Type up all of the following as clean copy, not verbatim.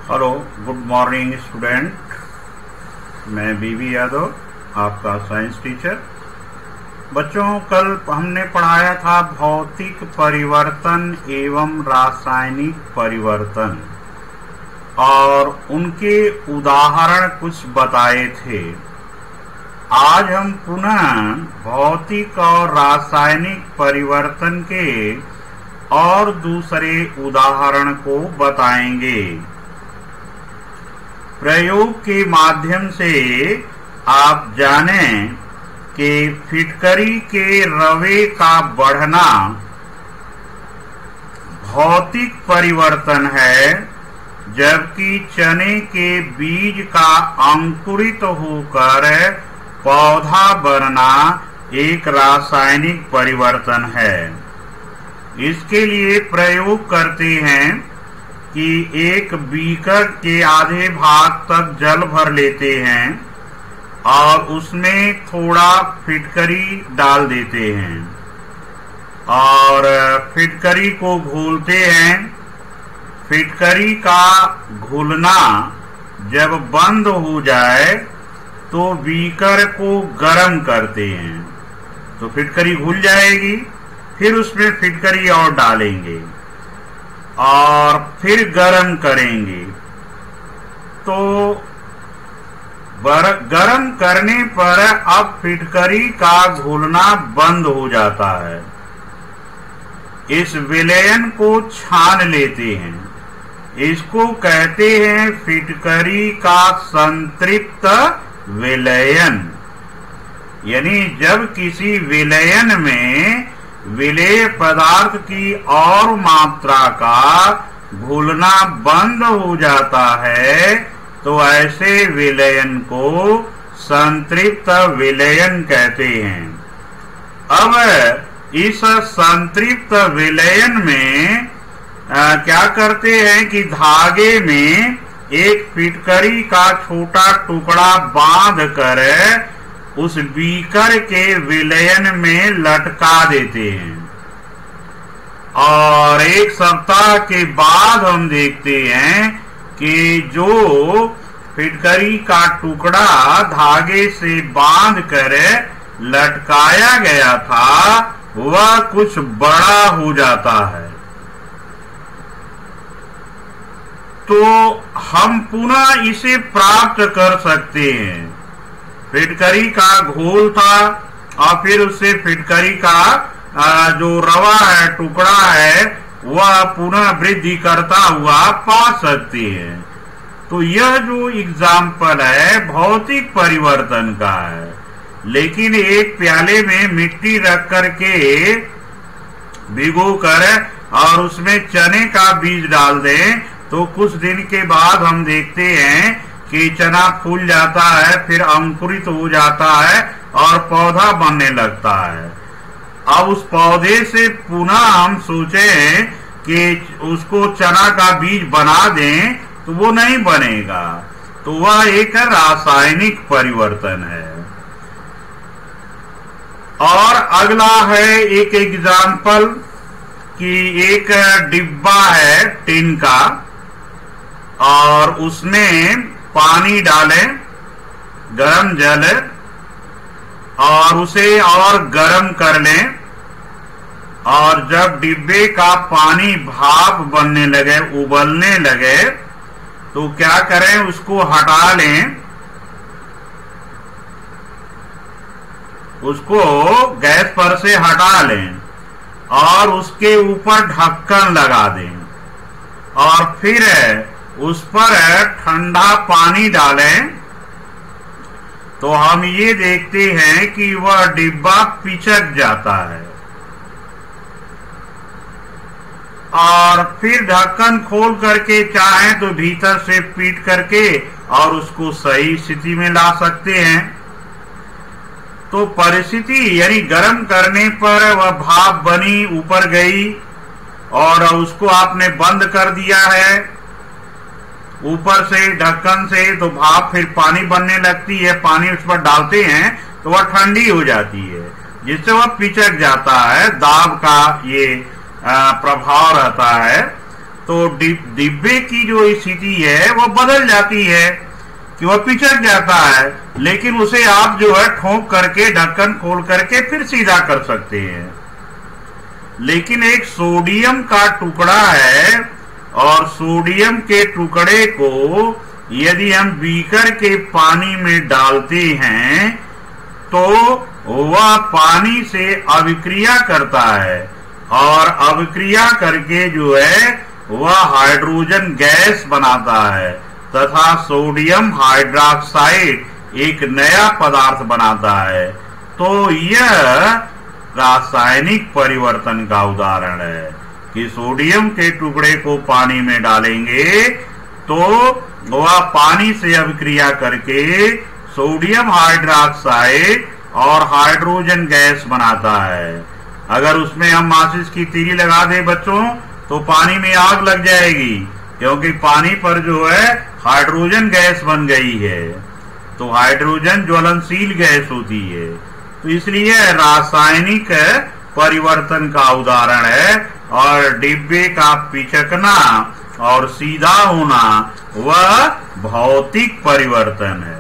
Hello, good morning student. मैं बीवी यादव, आपका साइंस टीचर। बच्चों, कल हमने पढ़ाया था भौतिक परिवर्तन एवं रासायनिक परिवर्तन और उनके उदाहरण कुछ बताए थे। आज हम पुनः भौतिक और रासायनिक परिवर्तन के और दूसरे उदाहरण को बताएंगे। प्रयोग के माध्यम से आप जानें कि फिटकरी के रवे का बढ़ना भौतिक परिवर्तन है, जबकि चने के बीज का अंकुरित होकर पौधा बनना एक रासायनिक परिवर्तन है। इसके लिए प्रयोग करते हैं कि एक बीकर के आधे भाग तक जल भर लेते हैं और उसमें थोड़ा फिटकरी डाल देते हैं और फिटकरी को घोलते हैं। फिटकरी का घुलना जब बंद हो जाए तो बीकर को गर्म करते हैं, तो फिटकरी घुल जाएगी। फिर उसमें फिटकरी और डालेंगे और फिर गर्म करेंगे, तो गर्म करने पर अब फिटकरी का घुलना बंद हो जाता है। इस विलयन को छान लेते हैं। इसको कहते हैं फिटकरी का संतृप्त विलयन। यानी जब किसी विलयन में विलेय पदार्थ की और मात्रा का घुलना बंद हो जाता है, तो ऐसे विलयन को संतृप्त विलयन कहते हैं। अब इस संतृप्त विलयन में क्या करते हैं कि धागे में एक फिटकरी का छोटा टुकड़ा बांध कर उस बीकर के विलयन में लटका देते हैं और एक सप्ताह के बाद हम देखते हैं कि जो फिटकरी का टुकड़ा धागे से बांध कर लटकाया गया था वह कुछ बड़ा हो जाता है। तो हम पुनः इसे प्राप्त कर सकते हैं। फिटकरी का घोल था और फिर उससे फिटकरी का जो रवा है, टुकड़ा है, वह पुनः वृद्धि करता हुआ पा सकते हैं। तो यह जो एग्जाम्पल है भौतिक परिवर्तन का है। लेकिन एक प्याले में मिट्टी रख करके भिगो कर और उसमें चने का बीज डाल दें, तो कुछ दिन के बाद हम देखते हैं कि चना फूल जाता है, फिर अंकुरित हो जाता है और पौधा बनने लगता है। अब उस पौधे से पुनः हम सोचें कि उसको चना का बीज बना दें, तो वो नहीं बनेगा। तो वह एक रासायनिक परिवर्तन है। और अगला है एक एग्जाम्पल कि एक डिब्बा है टिन का और उसमें पानी डालें, गरम जल, और उसे और गरम कर लें। और जब डिब्बे का पानी भाप बनने लगे, उबलने लगे, तो क्या करें, उसको हटा लें। उसको गैस पर से हटा लें और उसके ऊपर ढक्कन लगा दें और फिर उस पर ठंडा पानी डालें। तो हम ये देखते हैं कि वह डिब्बा पिचक जाता है और फिर ढक्कन खोल करके चाहें तो भीतर से पीट करके और उसको सही स्थिति में ला सकते हैं। तो परिस्थिति यानी गर्म करने पर वह भाप बनी, ऊपर गई और उसको आपने बंद कर दिया है ऊपर से ढक्कन से, तो भाप फिर पानी बनने लगती है। पानी उस पर डालते हैं तो वह ठंडी हो जाती है, जिससे वह पिचक जाता है। दाब का ये प्रभाव रहता है। तो डिब्बे की जो स्थिति है वो बदल जाती है कि वह पिचक जाता है, लेकिन उसे आप जो है ठोक करके ढक्कन खोल करके फिर सीधा कर सकते हैं। लेकिन एक सोडियम का टुकड़ा है और सोडियम के टुकड़े को यदि हम बीकर के पानी में डालते हैं तो वह पानी से अभिक्रिया करता है और अभिक्रिया करके जो है वह हाइड्रोजन गैस बनाता है तथा सोडियम हाइड्रोक्साइड एक नया पदार्थ बनाता है। तो यह रासायनिक परिवर्तन का उदाहरण है कि सोडियम के टुकड़े को पानी में डालेंगे तो वह पानी से अभिक्रिया करके सोडियम हाइड्रोक्साइड और हाइड्रोजन गैस बनाता है। अगर उसमें हम माचिस की तीली लगा दें बच्चों तो पानी में आग लग जाएगी, क्योंकि पानी पर जो है हाइड्रोजन गैस बन गई है। तो हाइड्रोजन ज्वलनशील गैस होती है, तो इसलिए रासायनिक परिवर्तन का उदाहरण है। और डिब्बे का पिचकना और सीधा होना वह भौतिक परिवर्तन है।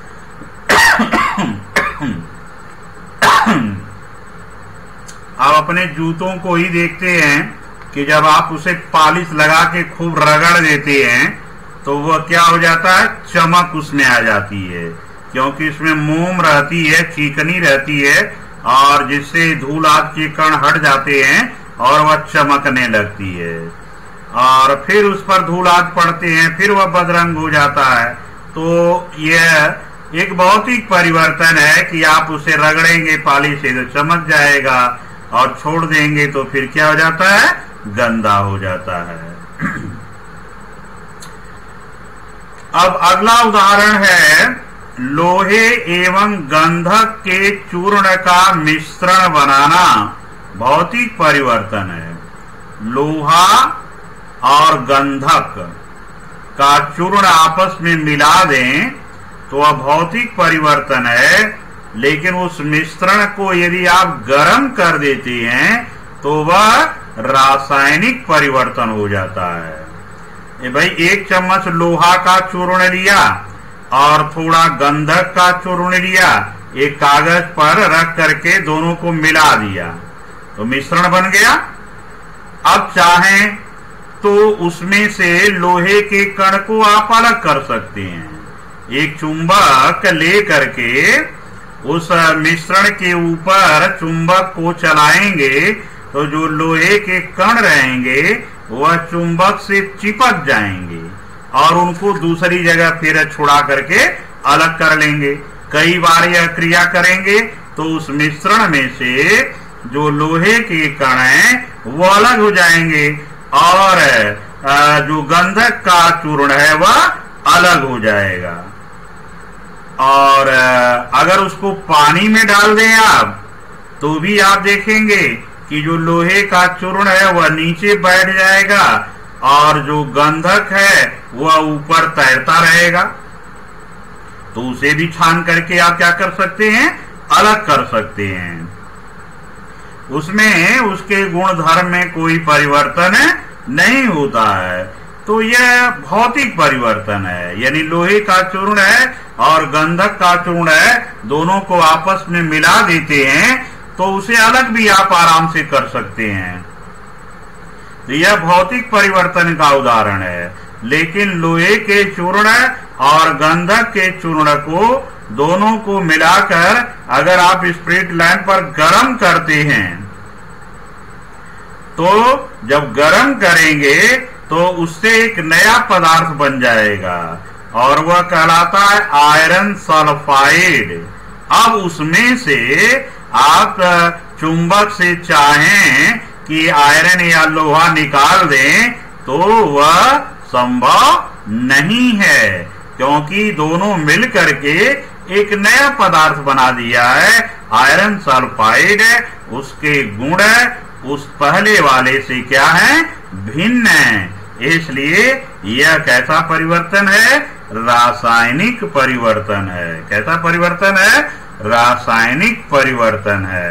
आप अपने जूतों को ही देखते हैं कि जब आप उसे पॉलिश लगा के खूब रगड़ देते हैं तो वह क्या हो जाता है, चमक उसमें आ जाती है, क्योंकि इसमें मोम रहती है, चीकनी रहती है, और जिससे धूल आदि के कण हट जाते हैं और वह चमकने लगती है। और फिर उस पर धूल आदि पड़ते हैं, फिर वह बदरंग हो जाता है। तो यह एक भौतिक परिवर्तन है कि आप उसे रगड़ेंगे पॉलिश से तो चमक जाएगा, और छोड़ देंगे तो फिर क्या हो जाता है, गंदा हो जाता है। अब अगला उदाहरण है लोहे एवं गंधक के चूर्ण का मिश्रण बनाना भौतिक परिवर्तन है। लोहा और गंधक का चूर्ण आपस में मिला दें तो वह भौतिक परिवर्तन है, लेकिन उस मिश्रण को यदि आप गर्म कर देते हैं तो वह रासायनिक परिवर्तन हो जाता है। भाई एक चम्मच लोहा का चूर्ण लिया और थोड़ा गंधक का चूर्ण लिया, एक कागज पर रख करके दोनों को मिला दिया तो मिश्रण बन गया। अब चाहें तो उसमें से लोहे के कण को आप अलग कर सकते हैं। एक चुंबक ले करके उस मिश्रण के ऊपर चुंबक को चलाएंगे तो जो लोहे के कण रहेंगे वह चुंबक से चिपक जाएंगे और उनको दूसरी जगह फिर छुड़ा करके अलग कर लेंगे। कई बार यह क्रिया करेंगे तो उस मिश्रण में से जो लोहे के कण हैं वो अलग हो जाएंगे और जो गंधक का चूर्ण है वह अलग हो जाएगा। और अगर उसको पानी में डाल दें आप तो भी आप देखेंगे कि जो लोहे का चूर्ण है वह नीचे बैठ जाएगा और जो गंधक है वह ऊपर तैरता रहेगा। तो उसे भी छान करके आप क्या कर सकते हैं, अलग कर सकते हैं। उसमें उसके गुण धर्म में कोई परिवर्तन नहीं होता है। तो यह भौतिक परिवर्तन है, यानी लोहे का चूर्ण है और गंधक का चूर्ण है, दोनों को आपस में मिला देते हैं तो उसे अलग भी आप आराम से कर सकते हैं। तो यह भौतिक परिवर्तन का उदाहरण है। लेकिन लोहे के चूर्ण और गंधक के चूर्ण को दोनों को मिलाकर अगर आप स्पिरिट लैंप पर गर्म करते हैं तो जब गर्म करेंगे तो उससे एक नया पदार्थ बन जाएगा और वह कहलाता है आयरन सल्फाइड। अब उसमें से आप चुंबक से चाहें कि आयरन या लोहा निकाल दें तो वह संभव नहीं है, क्योंकि दोनों मिल करके एक नया पदार्थ बना दिया है। आयरन सल्फाइड उसके गुण उस पहले वाले से क्या है, भिन्न है। इसलिए यह कैसा परिवर्तन है, रासायनिक परिवर्तन है। कैसा परिवर्तन है, रासायनिक परिवर्तन है।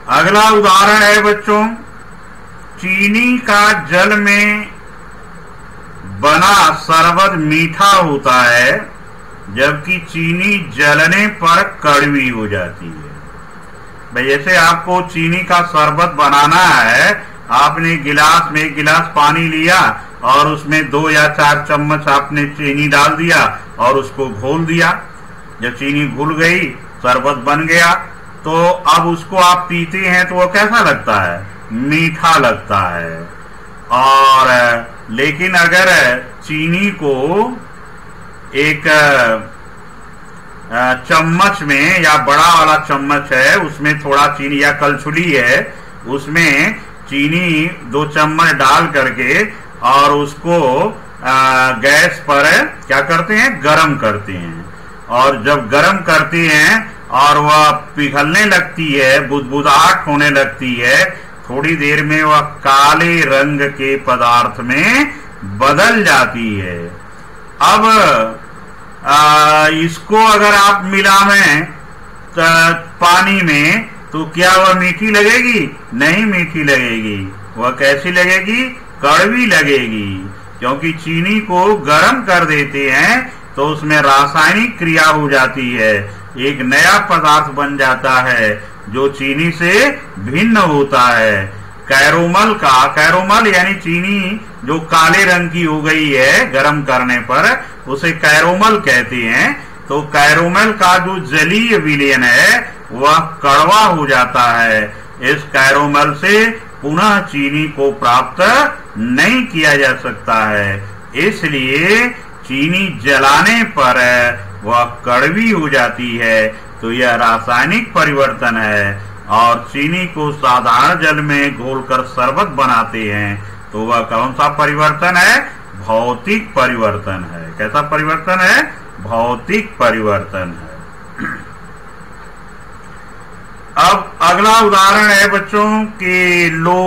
अगला उदाहरण है बच्चों, चीनी का जल में बना शरबत मीठा होता है, जबकि चीनी जलने पर कड़वी हो जाती है। भाई जैसे आपको चीनी का शरबत बनाना है, आपने गिलास में 1 गिलास पानी लिया और उसमें 2 या 4 चम्मच आपने चीनी डाल दिया और उसको घोल दिया। जब चीनी घुल गई, शरबत बन गया, तो अब उसको आप पीते हैं तो वो कैसा लगता है? मीठा लगता है। और लेकिन अगर चीनी को एक चम्मच में, या बड़ा वाला चम्मच है उसमें थोड़ा चीनी, या कलछुली है उसमें चीनी 2 चम्मच डाल करके और उसको गैस पर क्या करते हैं? गरम करते हैं। और जब गरम करते हैं और वह पिघलने लगती है, बुदबुदाहट होने लगती है, थोड़ी देर में वह काले रंग के पदार्थ में बदल जाती है। अब इसको अगर आप मिलावें पानी में, तो क्या वह मीठी लगेगी? नहीं मीठी लगेगी। वह कैसी लगेगी? कड़वी लगेगी। क्योंकि चीनी को गर्म कर देते हैं तो उसमें रासायनिक क्रिया हो जाती है, एक नया पदार्थ बन जाता है जो चीनी से भिन्न होता है। कैरोमल यानी चीनी जो काले रंग की हो गई है गर्म करने पर, उसे कैरोमल कहते हैं। तो कैरोमल का जो जलीय विलयन है वह कड़वा हो जाता है। इस कैरोमल से पुनः चीनी को प्राप्त नहीं किया जा सकता है, इसलिए चीनी जलाने पर वह कड़वी हो जाती है। तो यह रासायनिक परिवर्तन है। और चीनी को साधारण जल में घोलकर शरबत बनाते हैं, तो वह कौन सा परिवर्तन है? भौतिक परिवर्तन है। कैसा परिवर्तन है? भौतिक परिवर्तन है। अब अगला उदाहरण है बच्चों कि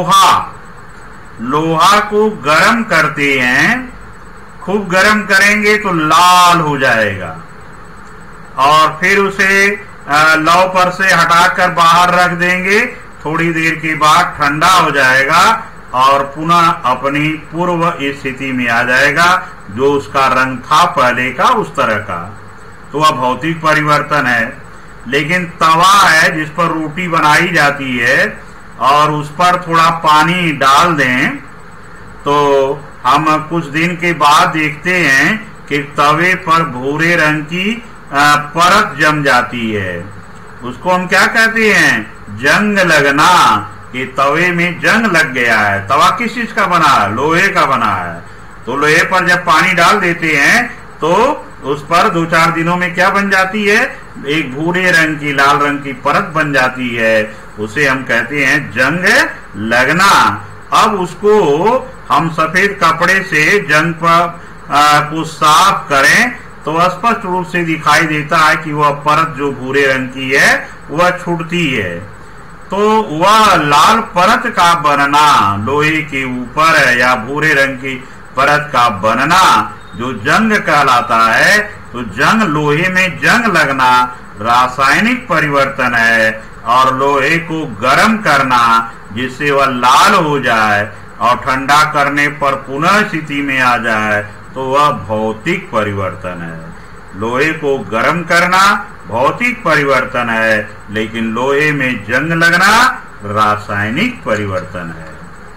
लोहा को गर्म करते हैं, खूब गर्म करेंगे तो लाल हो जाएगा, और फिर उसे लौ पर से हटाकर बाहर रख देंगे। थोड़ी देर के बाद ठंडा हो जाएगा और पुनः अपनी पूर्व स्थिति में आ जाएगा, जो उसका रंग था पहले का उस तरह का। तो वह भौतिक परिवर्तन है। लेकिन तवा है जिस पर रोटी बनाई जाती है और उस पर थोड़ा पानी डाल दें, तो हम कुछ दिन के बाद देखते हैं कि तवे पर भूरे रंग की परत जम जाती है। उसको हम क्या कहते हैं? जंग लगना, कि तवे में जंग लग गया है। तवा किस चीज का बना है? लोहे का बना है। तो लोहे पर जब पानी डाल देते हैं तो उस पर 2-4 दिनों में क्या बन जाती है? एक भूरे रंग की, लाल रंग की परत बन जाती है। उसे हम कहते हैं जंग लगना। अब उसको हम सफेद कपड़े से जंग पर को साफ करें तो स्पष्ट रूप से दिखाई देता है कि वह परत जो भूरे रंग की है वह छूटती है। तो वह लाल परत का बनना, लोहे के ऊपर या भूरे रंग की परत का बनना जो जंग कहलाता है। तो जंग, लोहे में जंग लगना रासायनिक परिवर्तन है, और लोहे को गर्म करना जिससे वह लाल हो जाए और ठंडा करने पर पुनः स्थिति में आ जाए, तो वह भौतिक परिवर्तन है। लोहे को गर्म करना भौतिक परिवर्तन है, लेकिन लोहे में जंग लगना रासायनिक परिवर्तन है।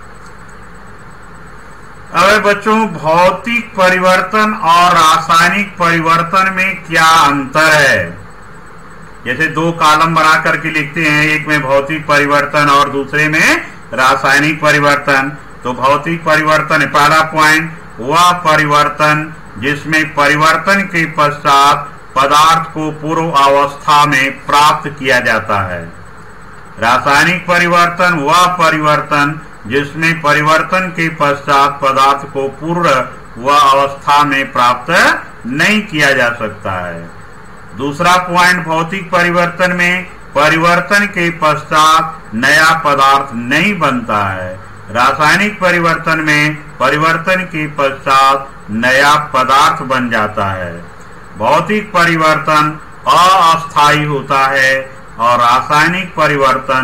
अब बच्चों, भौतिक परिवर्तन और रासायनिक परिवर्तन में क्या अंतर है? जैसे 2 कॉलम बना करके लिखते हैं, एक में भौतिक परिवर्तन और दूसरे में रासायनिक परिवर्तन। तो भौतिक परिवर्तन, पहला पॉइंट, वह परिवर्तन जिसमें परिवर्तन के पश्चात पदार्थ को पूर्व अवस्था में प्राप्त किया जाता है। रासायनिक परिवर्तन वह परिवर्तन जिसमें परिवर्तन के पश्चात पदार्थ को पूर्व वह अवस्था में प्राप्त नहीं किया जा सकता है। दूसरा पॉइंट, भौतिक परिवर्तन में परिवर्तन के पश्चात नया पदार्थ नहीं बनता है। रासायनिक परिवर्तन में परिवर्तन के पश्चात नया पदार्थ बन जाता है। भौतिक परिवर्तन अस्थायी होता है और रासायनिक परिवर्तन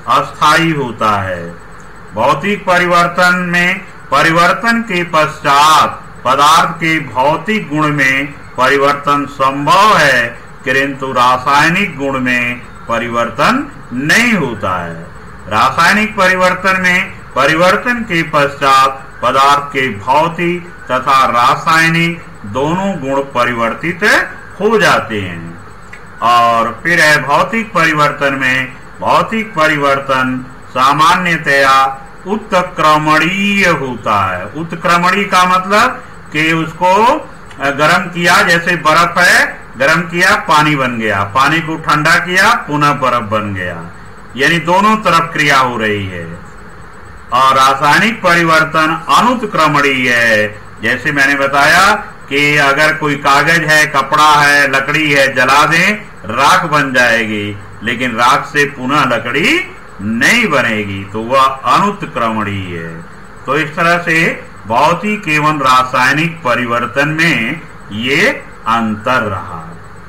अस्थायी होता है। भौतिक परिवर्तन में परिवर्तन के पश्चात पदार्थ के भौतिक गुण में परिवर्तन संभव है, किंतु रासायनिक गुण में परिवर्तन नहीं होता है। रासायनिक परिवर्तन में परिवर्तन के पश्चात पदार्थ के भौतिक तथा रासायनिक दोनों गुण परिवर्तित हो जाते हैं। और फिर है भौतिक परिवर्तन में भौतिक परिवर्तन सामान्यतया उत्क्रमणीय होता है। उत्क्रमणीय का मतलब कि उसको गर्म किया, जैसे बर्फ है, गर्म किया पानी बन गया, पानी को ठंडा किया पुनः बर्फ बन गया, यानी दोनों तरफ क्रिया हो रही है। और रासायनिक परिवर्तन अनुत्क्रमणीय है। जैसे मैंने बताया कि अगर कोई कागज है, कपड़ा है, लकड़ी है, जला दें राख बन जाएगी, लेकिन राख से पुनः लकड़ी नहीं बनेगी, तो वह अनुत्क्रमणीय है। तो इस तरह से भौतिक एवं रासायनिक परिवर्तन में ये अंतर रहा।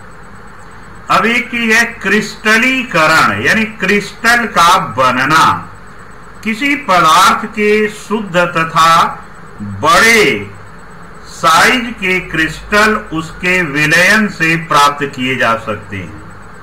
अब एक चीज है क्रिस्टलीकरण, यानी क्रिस्टल का बनना। किसी पदार्थ के शुद्ध तथा बड़े साइज के क्रिस्टल उसके विलयन से प्राप्त किए जा सकते हैं।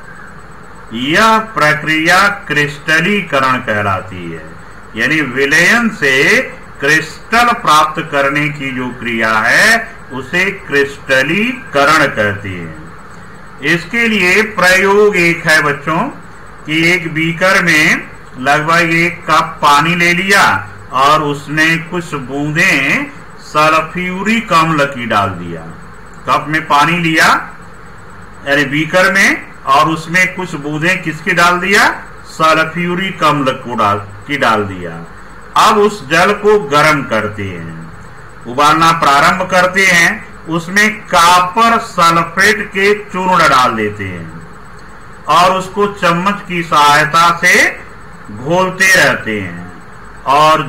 यह प्रक्रिया क्रिस्टलीकरण कहलाती है, यानी विलयन से क्रिस्टल प्राप्त करने की जो क्रिया है उसे क्रिस्टलीकरण कहते हैं। इसके लिए प्रयोग एक है बच्चों कि एक बीकर में लगभग 1 कप पानी ले लिया और उसमें कुछ बूंदें सल्फ्यूरिक अम्ल की डाल दिया। कप में पानी लिया यानी बीकर में, और उसमें कुछ बूंदें किसकी डाल दिया? सल्फ्यूरिक अम्ल की डाल दिया। अब उस जल को गर्म करते हैं, उबालना प्रारंभ करते हैं, उसमें कॉपर सल्फेट के चूर्ण डाल देते हैं और उसको चम्मच की सहायता से घोलते रहते हैं। और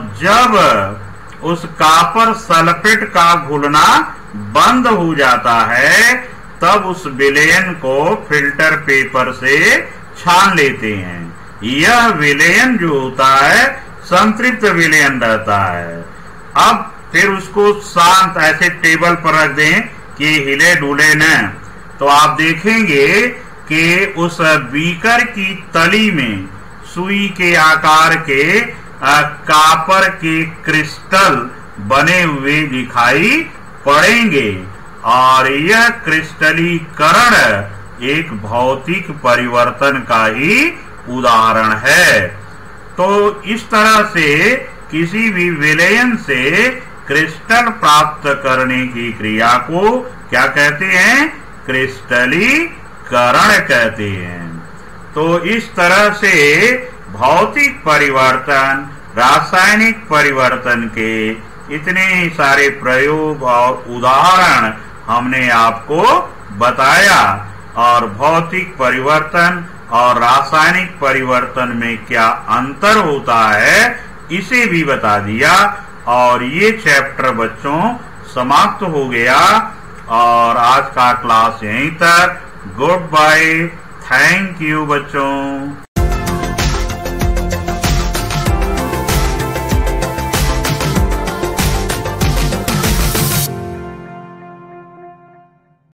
जब उस कॉपर सल्फेट का घुलना बंद हो जाता है तब उस विलयन को फिल्टर पेपर से छान लेते हैं। यह विलयन जो होता है संतृप्त विलयन रहता है। अब फिर उसको शांत ऐसे टेबल पर रख दें कि हिले डुले न, तो आप देखेंगे कि उस बीकर की तली में सुई के आकार के कॉपर के क्रिस्टल बने हुए दिखाई पड़ेंगे। और यह क्रिस्टलीकरण एक भौतिक परिवर्तन का ही उदाहरण है। तो इस तरह से किसी भी विलयन से क्रिस्टल प्राप्त करने की क्रिया को क्या कहते हैं? क्रिस्टलीकरण कहते हैं। तो इस तरह से भौतिक परिवर्तन, रासायनिक परिवर्तन के इतने ही सारे प्रयोग और उदाहरण हमने आपको बताया, और भौतिक परिवर्तन और रासायनिक परिवर्तन में क्या अंतर होता है इसे भी बता दिया। और ये चैप्टर बच्चों समाप्त हो गया और आज का क्लास यहीं तक। गुड बाय, थैंक यू बच्चों।